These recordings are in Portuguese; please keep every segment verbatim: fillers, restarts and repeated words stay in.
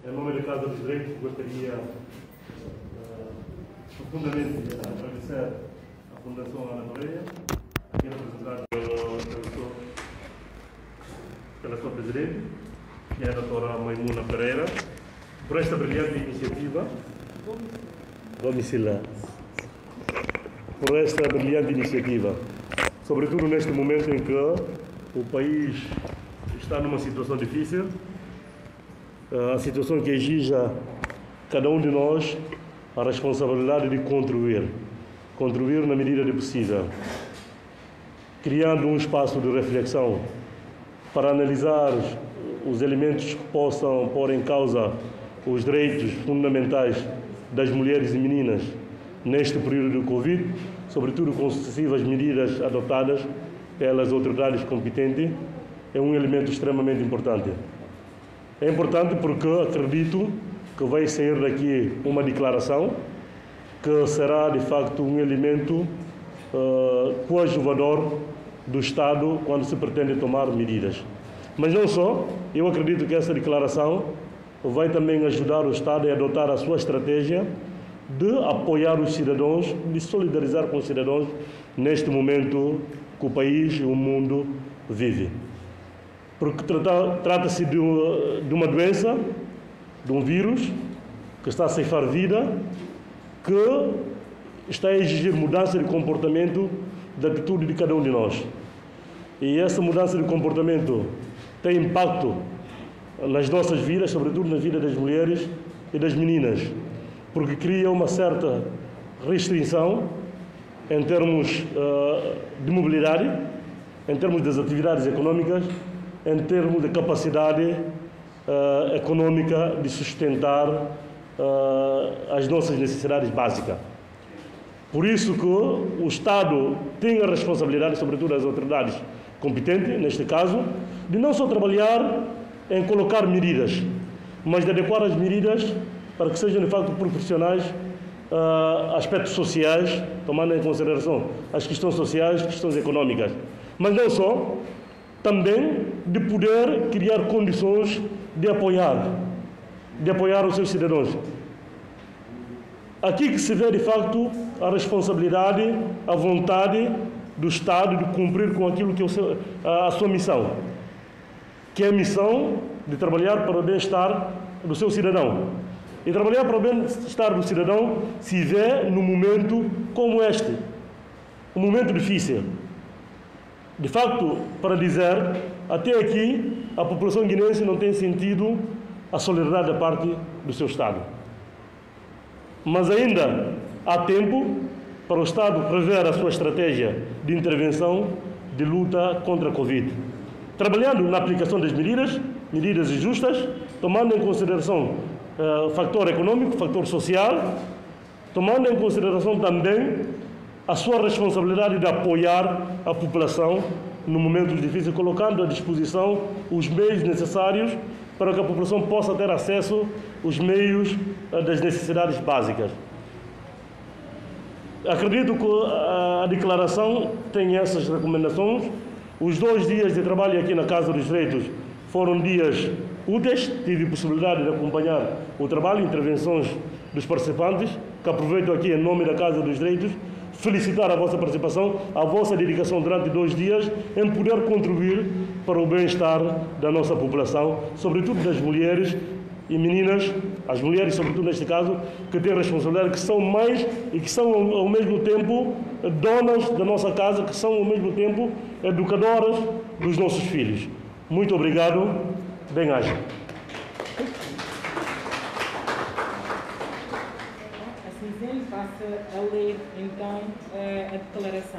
Em nome da Casa dos Direitos, gostaria uh, profundamente de agradecer à Fundação Ana Moreira, aqui representada pela, pela sua presidente, que é a doutora Maimuna Pereira, por esta brilhante iniciativa. Domiciliar. Por esta brilhante iniciativa, sobretudo neste momento em que o país está numa situação difícil, a situação que exija cada um de nós a responsabilidade de contribuir, contribuir na medida do possível, criando um espaço de reflexão para analisar os elementos que possam pôr em causa os direitos fundamentais das mulheres e meninas neste período do Covid, sobretudo com sucessivas medidas adotadas pelas autoridades competentes, é um elemento extremamente importante. É importante porque acredito que vai sair daqui uma declaração que será, de facto, um elemento uh, coadjuvador do Estado quando se pretende tomar medidas. Mas não só, eu acredito que essa declaração vai também ajudar o Estado a adotar a sua estratégia de apoiar os cidadãos, de solidarizar com os cidadãos neste momento que o país e o mundo vive. Porque trata-se de uma doença, de um vírus que está a ceifar vida, que está a exigir mudança de comportamento, de atitude de cada um de nós. E essa mudança de comportamento tem impacto nas nossas vidas, sobretudo na vida das mulheres e das meninas, porque cria uma certa restrição em termos uh, de mobilidade, em termos das atividades econômicas, em termos de capacidade uh, econômica de sustentar uh, as nossas necessidades básicas. Por isso que o Estado tem a responsabilidade, sobretudo as autoridades competentes, neste caso, de não só trabalhar em colocar medidas, mas de adequar as medidas para que sejam de facto proporcionais a uh, aspectos sociais, tomando em consideração as questões sociais, questões econômicas. Mas não só, também de poder criar condições de apoiar, de apoiar os seus cidadãos. Aqui que se vê, de facto, a responsabilidade, a vontade do Estado de cumprir com aquilo que é o seu, a, a sua missão, que é a missão de trabalhar para o bem-estar do seu cidadão. E trabalhar para o bem-estar do cidadão se vê num momento como este, um momento difícil. De facto, para dizer, até aqui, a população guineense não tem sentido a solidariedade da parte do seu Estado. Mas ainda há tempo para o Estado rever a sua estratégia de intervenção de luta contra a Covid, trabalhando na aplicação das medidas, medidas justas, tomando em consideração o uh, fator econômico, fator social, tomando em consideração também a sua responsabilidade de apoiar a população no momento difícil, colocando à disposição os meios necessários para que a população possa ter acesso aos meios uh, das necessidades básicas. Acredito que a declaração tem essas recomendações. Os dois dias de trabalho aqui na Casa dos Direitos foram dias úteis, tive possibilidade de acompanhar o trabalho, intervenções dos participantes, que aproveito aqui em nome da Casa dos Direitos, felicitar a vossa participação, a vossa dedicação durante dois dias em poder contribuir para o bem-estar da nossa população, sobretudo das mulheres e meninas, as mulheres, sobretudo neste caso, que têm responsabilidade, que são mães e que são ao mesmo tempo donas da nossa casa, que são ao mesmo tempo educadoras dos nossos filhos. Muito obrigado, bem-aja. Assim sendo, passa a ler então a declaração.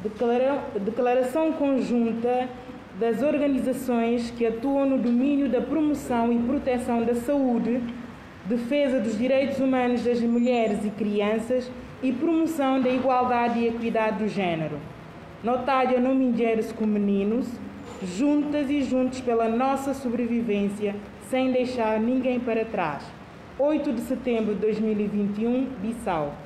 Declaração conjunta das organizações que atuam no domínio da promoção e proteção da saúde, defesa dos direitos humanos das mulheres e crianças e promoção da igualdade e equidade do género. Notário não mulheres como meninos, juntas e juntos pela nossa sobrevivência, sem deixar ninguém para trás. oito de setembro de dois mil e vinte e um, Bissau.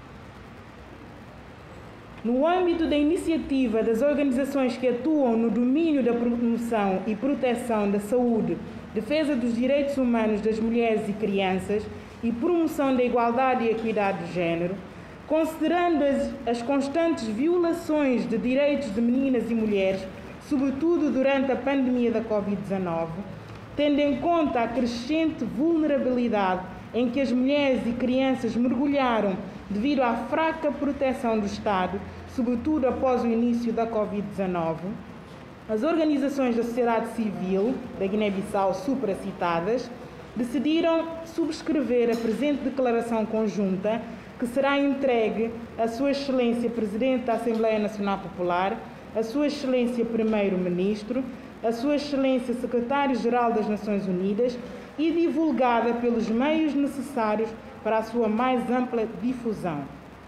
No âmbito da iniciativa das organizações que atuam no domínio da promoção e proteção da saúde, defesa dos direitos humanos das mulheres e crianças e promoção da igualdade e equidade de género, considerando as, as constantes violações de direitos de meninas e mulheres, sobretudo durante a pandemia da covid dezenove, tendo em conta a crescente vulnerabilidade em que as mulheres e crianças mergulharam devido à fraca proteção do Estado, sobretudo após o início da covid dezenove, as organizações da sociedade civil da Guiné-Bissau supracitadas decidiram subscrever a presente declaração conjunta, que será entregue à Sua Excelência Presidente da Assembleia Nacional Popular, à Sua Excelência Primeiro-Ministro, à Sua Excelência Secretário-Geral das Nações Unidas e divulgada pelos meios necessários para a sua mais ampla difusão.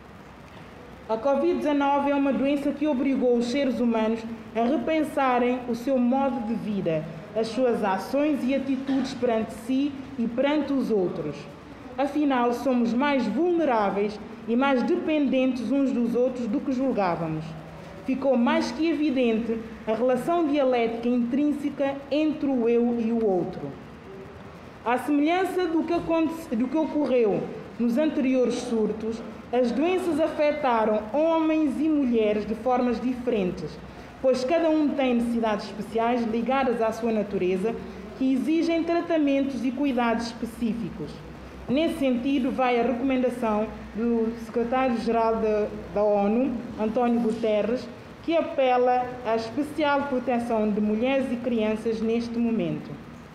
A covid dezenove é uma doença que obrigou os seres humanos a repensarem o seu modo de vida, as suas ações e atitudes perante si e perante os outros. Afinal, somos mais vulneráveis e mais dependentes uns dos outros do que julgávamos. Ficou mais que evidente a relação dialética intrínseca entre o eu e o outro. À semelhança do que, aconte... do que ocorreu nos anteriores surtos, as doenças afetaram homens e mulheres de formas diferentes, pois cada um tem necessidades especiais ligadas à sua natureza que exigem tratamentos e cuidados específicos. Nesse sentido, vai a recomendação do secretário-geral da, da ONU, António Guterres, que apela à especial proteção de mulheres e crianças neste momento.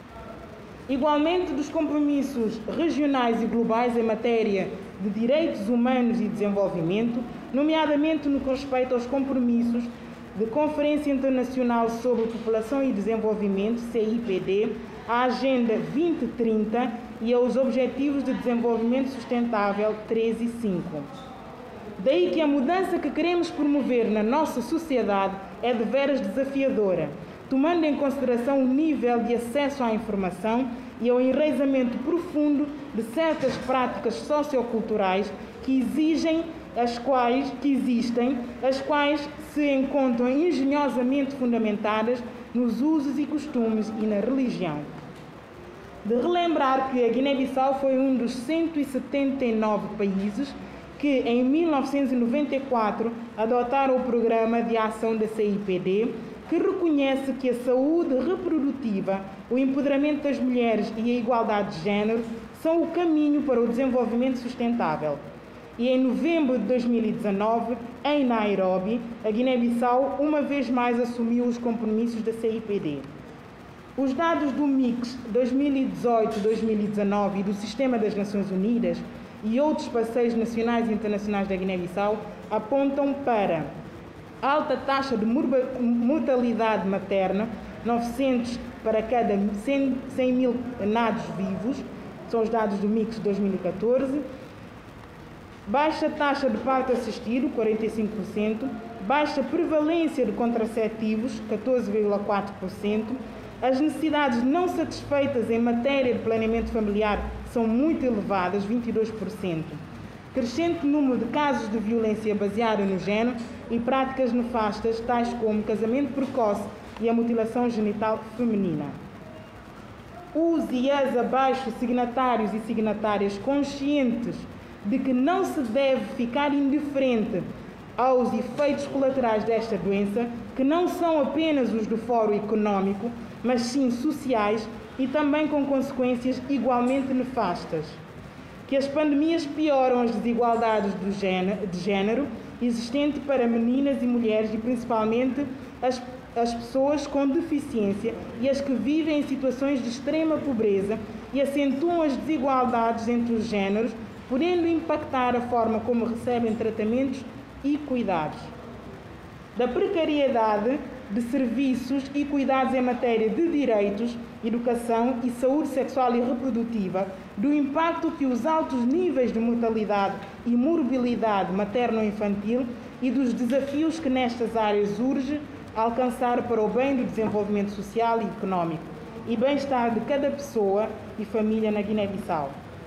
Igualmente, dos compromissos regionais e globais em matéria de direitos humanos e desenvolvimento, nomeadamente no que respeita aos compromissos de Conferência Internacional sobre População e Desenvolvimento, C I P D, à Agenda vinte trinta e aos Objetivos de Desenvolvimento Sustentável três e cinco. Daí que a mudança que queremos promover na nossa sociedade é de veras desafiadora, tomando em consideração o nível de acesso à informação e ao enraizamento profundo de certas práticas socioculturais que exigem as quais que existem, as quais se encontram engenhosamente fundamentadas nos usos e costumes e na religião. De relembrar que a Guiné-Bissau foi um dos cento e setenta e nove países que, em mil novecentos e noventa e quatro, adotaram o Programa de Ação da C I P D, que reconhece que a saúde reprodutiva, o empoderamento das mulheres e a igualdade de género são o caminho para o desenvolvimento sustentável. E em novembro de dois mil e dezanove, em Nairobi, a Guiné-Bissau uma vez mais assumiu os compromissos da C I P D. Os dados do mix dois mil e dezoito a dois mil e dezanove e do Sistema das Nações Unidas e outros parceiros nacionais e internacionais da Guiné-Bissau apontam para alta taxa de mortalidade materna, novecentos para cada cem mil nados vivos, são os dados do mix de dois mil e catorze, baixa taxa de parto assistido, quarenta e cinco por cento, baixa prevalência de contraceptivos, catorze vírgula quatro por cento, as necessidades não satisfeitas em matéria de planeamento familiar são muito elevadas, vinte e dois por cento. Crescente número de casos de violência baseada no género e práticas nefastas, tais como casamento precoce e a mutilação genital feminina. Os e as abaixo signatários e signatárias conscientes de que não se deve ficar indiferente aos efeitos colaterais desta doença, que não são apenas os do fórum econômico, mas sim sociais e também com consequências igualmente nefastas. Que as pandemias pioram as desigualdades do género, de género existente para meninas e mulheres e principalmente as, as pessoas com deficiência e as que vivem em situações de extrema pobreza e acentuam as desigualdades entre os géneros, podendo impactar a forma como recebem tratamentos e cuidados. da precariedade de serviços e cuidados em matéria de direitos, educação e saúde sexual e reprodutiva, do impacto que os altos níveis de mortalidade e morbilidade materno-infantil e dos desafios que nestas áreas urge alcançar para o bem do desenvolvimento social e económico e bem-estar de cada pessoa e família na Guiné-Bissau.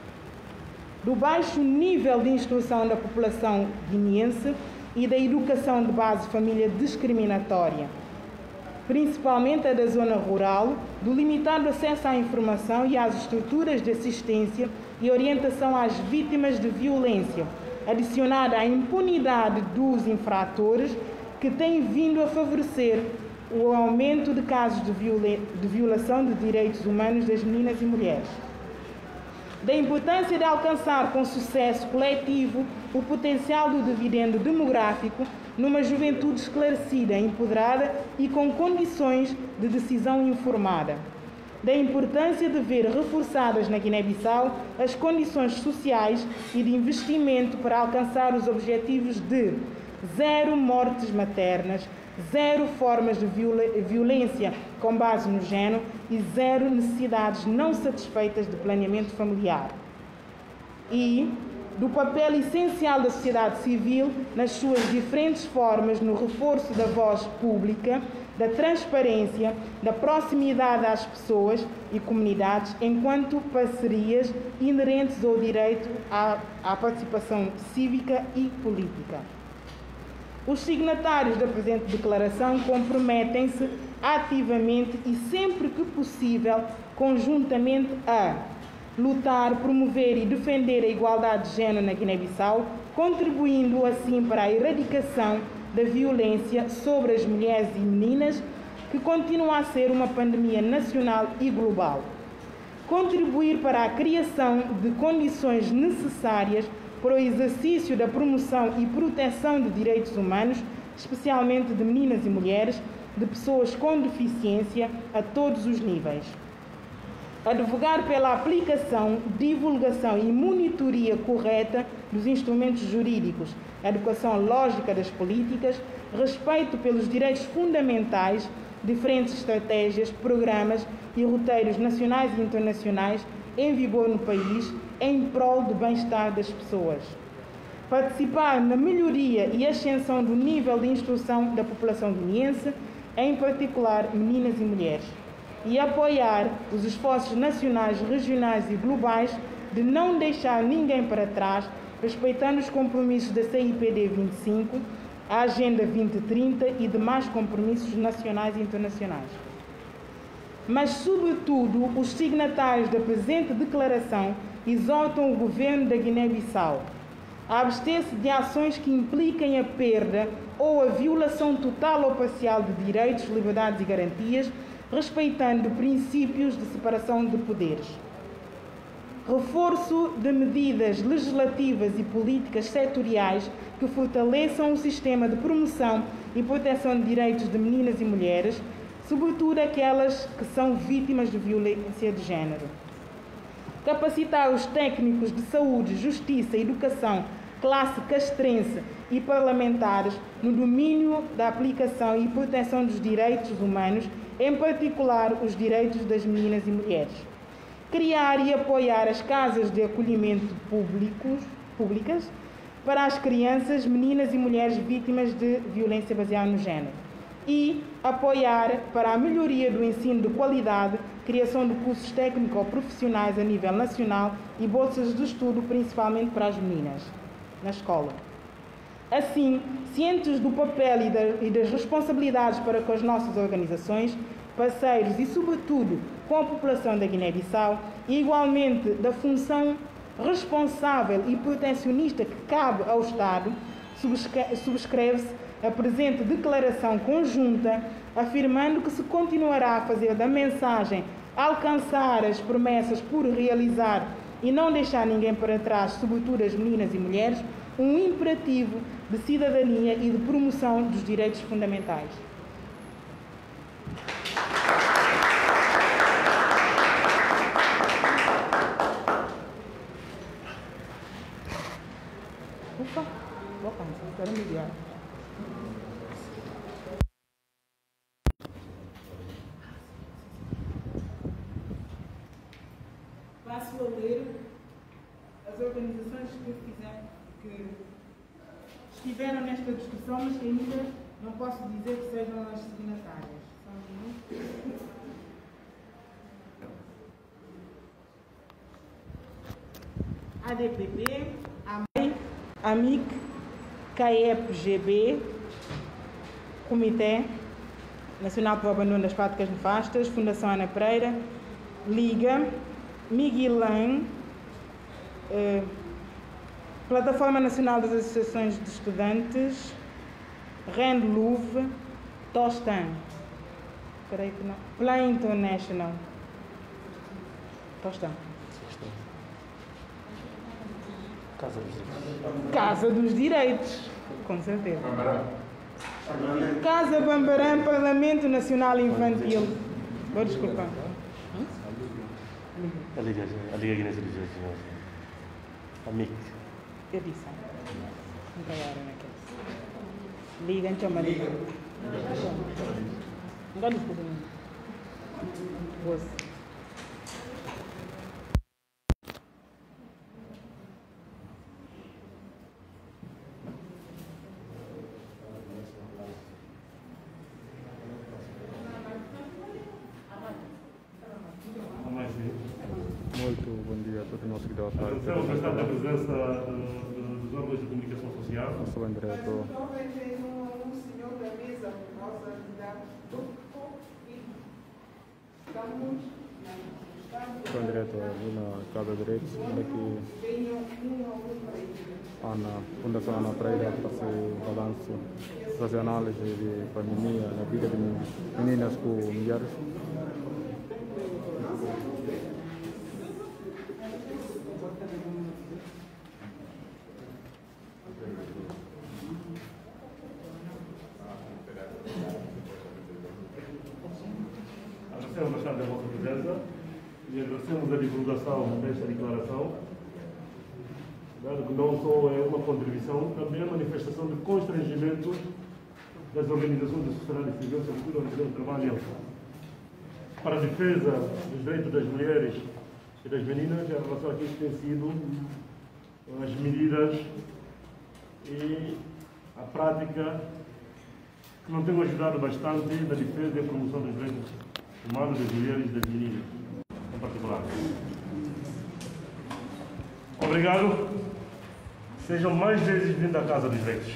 Do baixo nível de instrução da população guineense e da educação de base família discriminatória, principalmente a da zona rural, do limitado acesso à informação e às estruturas de assistência e orientação às vítimas de violência, adicionada à impunidade dos infratores, que tem vindo a favorecer o aumento de casos de, viola de violação de direitos humanos das meninas e mulheres. Da importância de alcançar com sucesso coletivo o potencial do dividendo demográfico numa juventude esclarecida, empoderada e com condições de decisão informada. Da importância de ver reforçadas na Guiné-Bissau as condições sociais e de investimento para alcançar os objetivos de zero mortes maternas, zero formas de violência com base no género e zero necessidades não satisfeitas de planeamento familiar. E do papel essencial da sociedade civil nas suas diferentes formas no reforço da voz pública, da transparência, da proximidade às pessoas e comunidades enquanto parcerias inerentes ao direito à, à participação cívica e política. Os signatários da presente declaração comprometem-se ativamente e sempre que possível, conjuntamente a lutar, promover e defender a igualdade de género na Guiné-Bissau, contribuindo assim para a erradicação da violência sobre as mulheres e meninas, que continua a ser uma pandemia nacional e global. Contribuir para a criação de condições necessárias para o exercício da promoção e proteção de direitos humanos, especialmente de meninas e mulheres, de pessoas com deficiência a todos os níveis. Advogar pela aplicação, divulgação e monitoria correta dos instrumentos jurídicos, adequação lógica das políticas, respeito pelos direitos fundamentais, diferentes estratégias, programas e roteiros nacionais e internacionais em vigor no país, em prol do bem-estar das pessoas. Participar na melhoria e ascensão do nível de instrução da população guineense, em particular meninas e mulheres. E apoiar os esforços nacionais, regionais e globais de não deixar ninguém para trás, respeitando os compromissos da C I P D vinte e cinco, a Agenda vinte trinta e demais compromissos nacionais e internacionais. Mas, sobretudo, os signatários da presente declaração exortam o governo da Guiné-Bissau a abster-se de ações que impliquem a perda ou a violação total ou parcial de direitos, liberdades e garantias, respeitando princípios de separação de poderes. Reforço de medidas legislativas e políticas setoriais que fortaleçam o sistema de promoção e proteção de direitos de meninas e mulheres, sobretudo aquelas que são vítimas de violência de género. Capacitar os técnicos de saúde, justiça, educação, classe castrense e parlamentares no domínio da aplicação e proteção dos direitos humanos, em particular os direitos das meninas e mulheres. Criar e apoiar as casas de acolhimento públicos, públicas para as crianças, meninas e mulheres vítimas de violência baseada no género. E apoiar para a melhoria do ensino de qualidade, criação de cursos técnico-profissionais a nível nacional e bolsas de estudo, principalmente para as meninas, na escola. Assim, cientes do papel e das responsabilidades para com as nossas organizações, parceiros e, sobretudo, com a população da Guiné-Bissau, e igualmente da função responsável e protecionista que cabe ao Estado, subscreve-se a presente declaração conjunta, afirmando que se continuará a fazer da mensagem alcançar as promessas por realizar e não deixar ninguém para trás, sobretudo as meninas e mulheres, um imperativo de cidadania e de promoção dos direitos fundamentais. Ufa, vou cansar, quero me guiar. Passo a ler as organizações que, fizeram, que estiveram nesta discussão, mas que ainda não posso dizer que sejam as signatárias. Só um minuto. A D P P, a M E I, a M I C, K E P G B, Comitê Nacional para o Abandono das Práticas Nefastas, Fundação Ana Pereira, Liga, Miguelan, eh, Plataforma Nacional das Associações de Estudantes, Renluve, Tostan, peraí que não, Plan International, Tostan. Casa dos Direitos. Casa dos Direitos, com certeza. Casa Bambarã, Parlamento Nacional Infantil. Vou desculpar. A Liga, a Liga Guinense dos Direitos Humanos. A M I C. Eu disse. Não caiaram naquele. Liga, então, uma liga. Não dá desculpa. Você. Muito bom dia a todos os nossos seguidores. Agradecemos bastante a presença uh, dos órgãos de comunicação social. Eu sou o diretor. Um senhor da mesa, nossa cidade, estamos Sou o diretor ali na Casa de Direitos, aqui na Fundação Ana Pereira para fazer o balanço, fazer análise de pandemia na vida de meninas com mulheres. Agradecemos bastante a vossa presença e agradecemos a divulgação desta declaração, que não só é uma contribuição, também é uma manifestação de constrangimento das organizações da sociedade civil, sobretudo onde eu trabalho para a defesa dos direitos das mulheres e das meninas, em relação àquilo que têm sido as medidas e a prática que não tem ajudado bastante na defesa e a promoção dos direitos humanos das mulheres e das meninas, em particular. Obrigado. Sejam mais vezes vindos à Casa dos Direitos.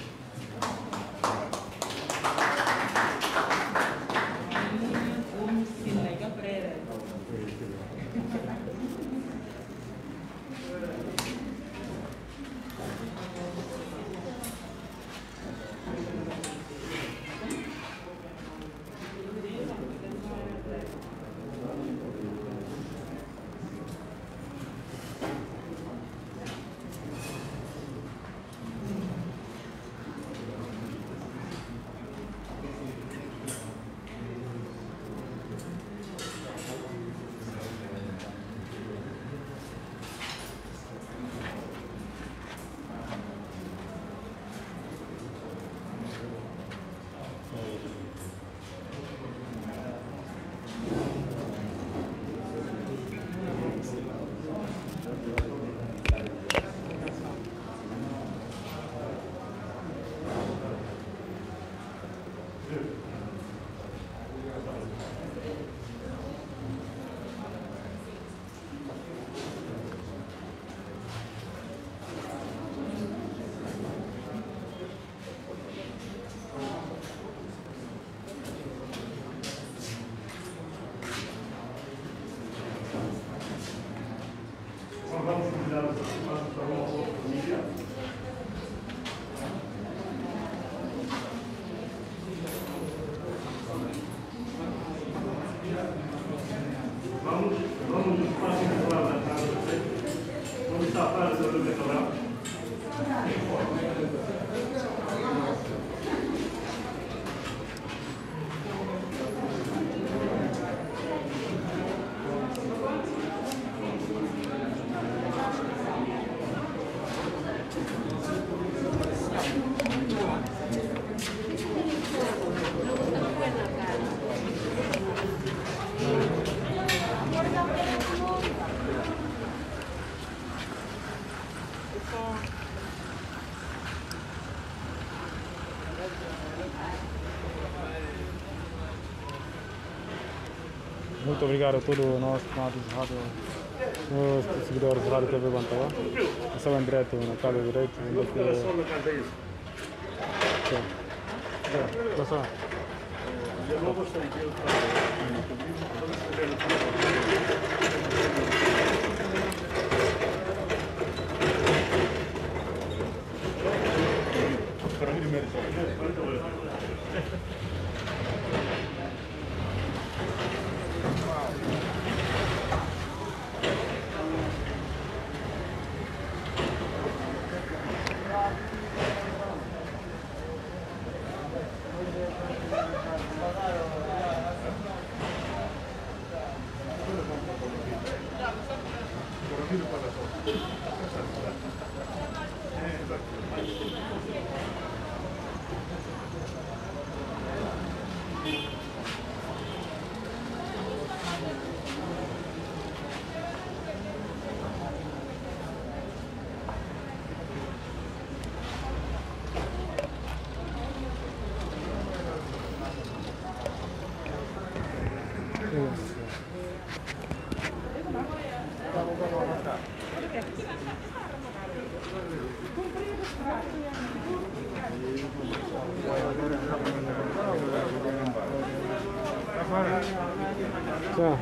Vamos convidar os participantes para uma outra família. Vamos, vamos nos espaços de lado da casa, onde está a frase do restaurante. muito obrigado a todos nós, amados de rádio, os seguidores da Rádio T V Bantaua. Estamos em direto na Casa do Direito. Operação na casa é isso. Passar. Eu não gostaria de eu para mim primeiro. Tchau.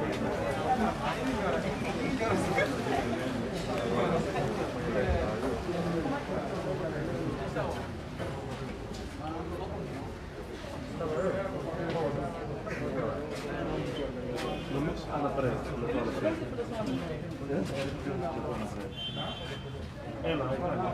Anda para isso, anda para frente. É lá, é lá.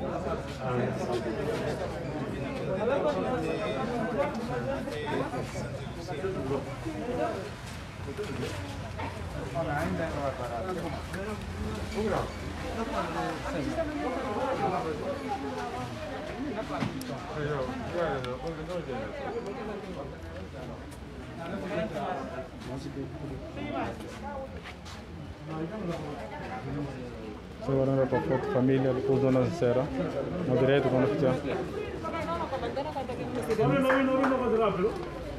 Agora anda para a foto de família, depois Dona Zera, no direito, quando fizer. Não, não, não, não, não, mais rápido.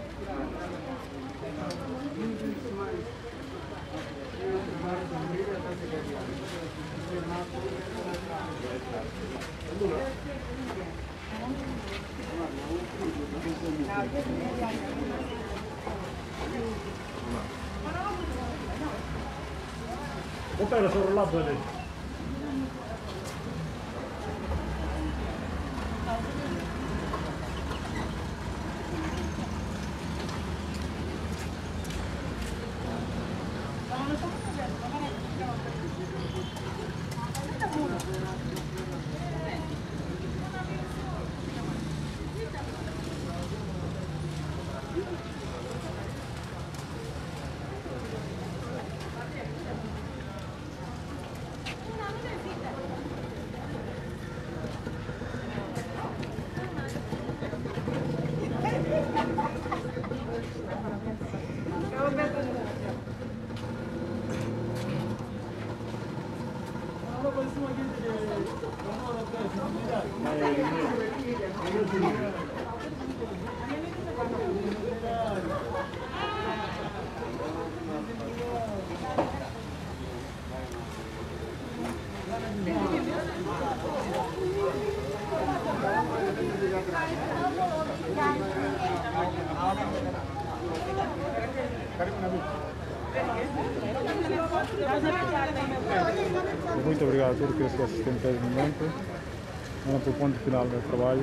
Opera sobre o lado ali. Muito obrigado a todos que estão assistindo até o momento. Vamos para o ponto final do trabalho.